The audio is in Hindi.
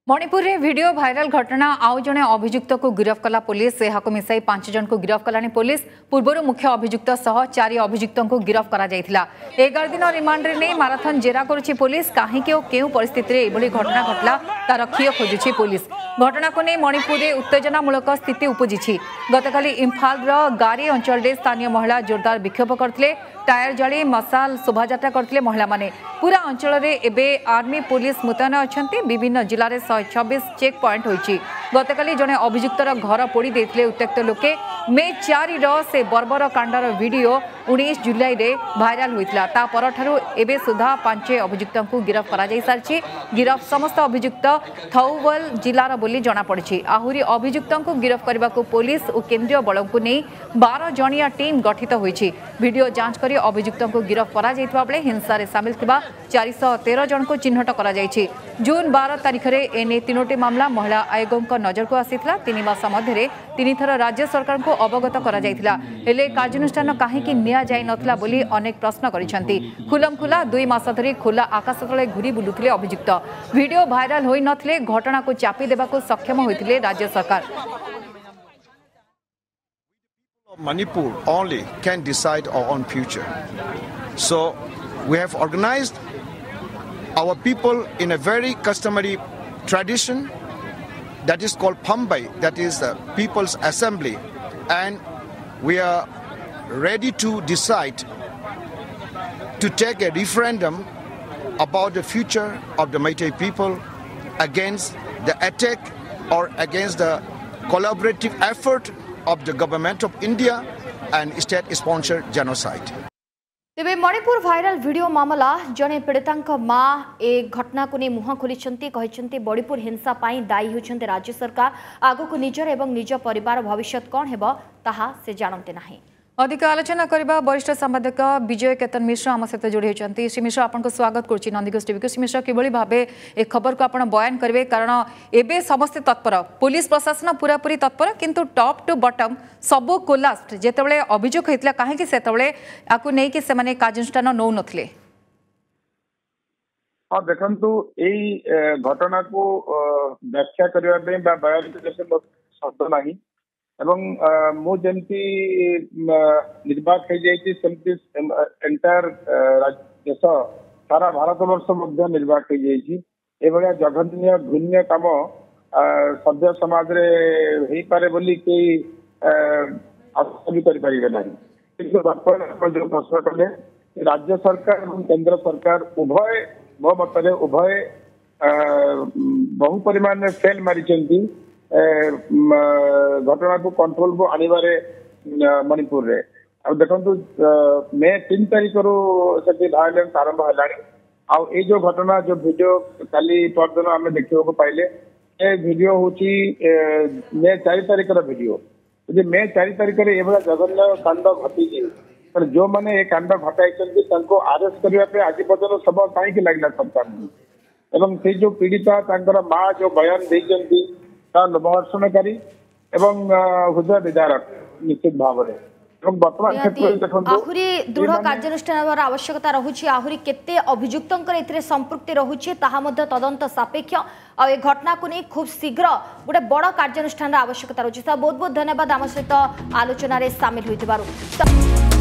मणिपुर में वीडियो वायरल घटना आउ जने अभियुक्त को गिरफ्त कला पुलिस यहां मिसाई 5 जन को गिरफ्त कलानी पुलिस पूर्व मुख्य अभियुक्त सह 4 अभियुक्त को गिरफ्त करा जायथिला 11 दिन रिमांड रे नहीं माराथन जेरा करुछि पुलिस काहे के केउ परिस्थिति रे एभली घटना घटला तार खिय खोजुछि पुलिस घटना को नहीं मणिपुर में उत्तेजनामूलक स्थिति उपजिछि गतकाली इम्फाल गारी अंचल रे स्थानीय महिला जोरदार विक्षोभ करथिले टायर जली मसाल शोभायात्रा करथिले महिला माने पूरा अंचल रे एबे आर्मी पुलिस मुतयन अछंती विभिन्न जिल्ला रे 126 चेक पॉइंट होइछि गतकाली जने अभियुक्तर घर पोड़ी देथिले उत्त्यक्त लोके मे 4 से बर्बर कांडर वीडियो 19 जुलाई रे वायरल होइतला ता परठारु एबे सुधा 5 अभियुक्त को गिरफ्त करा जाय सारछि गिरफ्त समस्त अभियुक्त थौबल जिल्लार बोली जणा पड़छि आहुरी अभियुक्त को गिरफ्त करबा को पुलिस और केंद्रीय बल को नहीं 12 जणिया टीम गठित होइछि वीडियो जांच करी अभियुक्त को गिरफ्त करा जायतबा बेले हिंसा रे शामिल थिबा 413 जन को चिन्हट करा जायछि जून 12 तारिख रे एने तीनोटी मामला महिला आयोग नजर को आसीथिला 3 मास मध्य 3 थर राज्य सरकार को अवगत करा जायथिला हेले कार्यानुष्ठान काहेकि निया जाय नथला बोली अनेक प्रश्न करिसंती खुलम खुला 2 मास धरि खुला आकाश तले घुरी बुलुथिले अभियुक्त वीडियो वायरल होई नथले घटना को चापी देबा को सक्षम होइथिले राज्य सरकार Manipur only can decide our own future. So we have organized our people in a very customary tradition that is called Pambai, that is the People's Assembly, and we are ready to decide to take a referendum about the future of the Meitei people against the attack or against the collaborative effort of the government of India and state-sponsored genocide. तेबे मणिपुर वायरल वीडियो मामला जने पीड़िता माँ ए घटना को नहीं मुह खोली बड़ीपुर हिंसा पाई दायी होती राज्य सरकार आगो को निजर एवं निज परिवार भविष्य कौन हेबो ताहा से जानते नहीं अधिक आलोचना करबा वरिष्ठ संवादक विजय केतन मिश्र आम सहित जोड़ी होती श्री मिश्र आपको स्वागत करुच्ची नंदीघोष टीवी को श्री मिश्र किभली भाबे ए खबर को आपण बयान करेंगे कारण एबे समस्ते तत्पर पुलिस प्रशासन पूरा पूरी तत्पर किंतु टॉप टू बॉटम सबू कोलाप्स जेतेबेले अभियोग होइतला काहेकि सेतेबेले आकु नै कि से माने कार्यानुष्ठान नौ नथिले हाँ देखंतु एई घटना को व्याख्या करबा पे बा बयान करबा शब्द नाही एवं मु जमती निर्वाक हो जाइए सेमती एंटायर देश सारा भारत वर्ष मध्य निर्वाक हो जाइए जघन्य घृण्य काम सभ्य समाज रे हो पारे बोली के आशा भी करें ना जो प्रश्न कले राज्य सरकार और केंद्र सरकार उभय मो मत उभय बहु परिमाण फेल मारी घटना को कंट्रोल को आनिबारे मणिपुर रे अब देखंतु मे 3 तारिख रो से वायलेंस आरंभ हलानी आ ए जो घटना जो वीडियो काली परदिन आमे देखियो को पाइले ए वीडियो होची मे 4 तारिख रो वीडियो जे मे 4 तारिख रे एबला जगन्य कांड घटी जे पर जो माने ए कांड घटाइछन तांको अरेस्ट करिया पे आज पर्यंत सब काहे कि लागला सरकार एवं से जो पीड़िता तांकर मां जो बयान देइछंती लोमहर्षणकारी एवं हृदय विदारक निश्चित भाव आहुरी दृढ़ कार्यानुष्ठान आवश्यकता रहुछि आहुरी केते अभियुक्तंकर एथिरे संपृक्ति रहुछि ताहा मध्ये तदंत सापेक्ष आ ए घटना को नहीं खूब शीघ्र गोटे बड़ कार्यानुष्ठान आवश्यकता रहुछि बहुत बहुत धन्यवाद आम सहित आलोचना रे शामिल होइतिबारु।